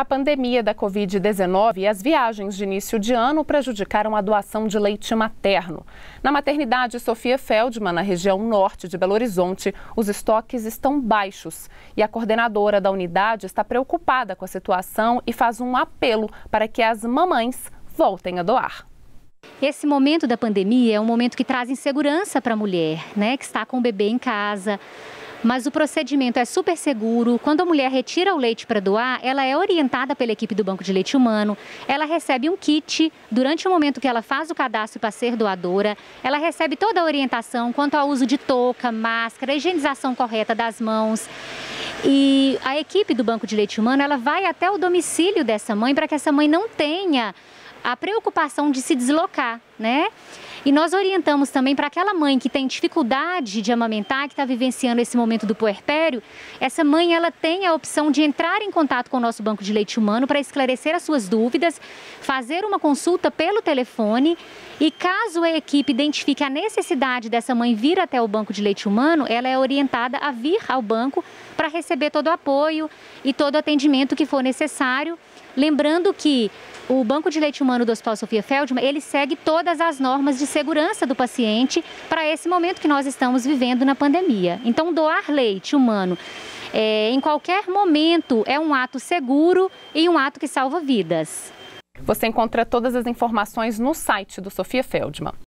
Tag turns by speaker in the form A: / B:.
A: pandemia da Covid-19 e as viagens de início de ano prejudicaram a doação de leite materno. Na maternidade Sofia Feldman, na região norte de Belo Horizonte, os estoques estão baixos. E a coordenadora da unidade está preocupada com a situação e faz um apelo para que as mamães voltem a doar.
B: Esse momento da pandemia é um momento que traz insegurança para a mulher, que está com o bebê em casa. Mas o procedimento é super seguro. Quando a mulher retira o leite para doar, ela é orientada pela equipe do Banco de Leite Humano. Ela recebe um kit durante o momento que ela faz o cadastro para ser doadora. Ela recebe toda a orientação quanto ao uso de touca, máscara, higienização correta das mãos. E a equipe do Banco de Leite Humano, ela vai até o domicílio dessa mãe para que essa mãe não tenha a preocupação de se deslocar, E nós orientamos também para aquela mãe que tem dificuldade de amamentar, que está vivenciando esse momento do puerpério, essa mãe ela tem a opção de entrar em contato com o nosso Banco de Leite Humano para esclarecer as suas dúvidas, fazer uma consulta pelo telefone e caso a equipe identifique a necessidade dessa mãe vir até o Banco de Leite Humano, ela é orientada a vir ao banco para receber todo o apoio e todo o atendimento que for necessário. Lembrando que o Banco de Leite Humano do Hospital Sofia Feldman, ele segue todas as normas de segurança do paciente para esse momento que nós estamos vivendo na pandemia. Então, doar leite humano em qualquer momento é um ato seguro e um ato que salva vidas.
A: Você encontra todas as informações no site do Sofia Feldman.